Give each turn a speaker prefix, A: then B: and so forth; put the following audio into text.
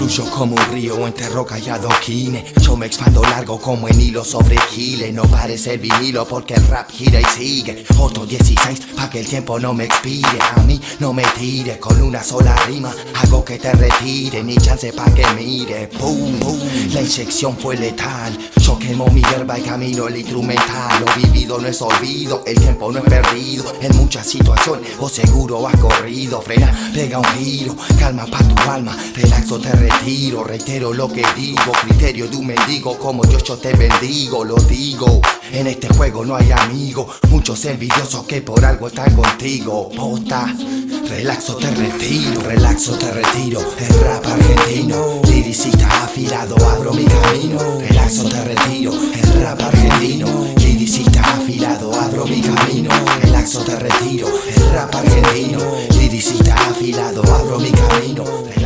A: Fluyo como un río entre rocas y adoquines. Yo me expando largo como en hilo sobre giles. No parece vinilo porque el rap gira y sigue. Otro 16 pa' que el tiempo no me expire. A mí no me tire, con una sola rima hago que te retire. Ni chance pa' que mire. Pum, pum. La inyección fue letal. Yo quemo mi verba y camino el instrumental. Lo vivido no es olvido, el tiempo no es perdido. En muchas situaciones vos seguro has corrido. Frena, pega un giro, calma pa' tu alma. Relaxo, te retiro, reitero lo que digo. Criterio de un mendigo, como yo te bendigo. Lo digo, en este juego no hay amigo. Muchos envidiosos que por algo están contigo. Posta, relaxo, te retiro, relaxo, te retiro. El rap argentino, liricista afilado, abro mi camino. Relaxo, te retiro, el rap argentino, liricista afilado, abro mi camino. Relaxo, te retiro, el rap argentino, liricista afilado, abro mi camino.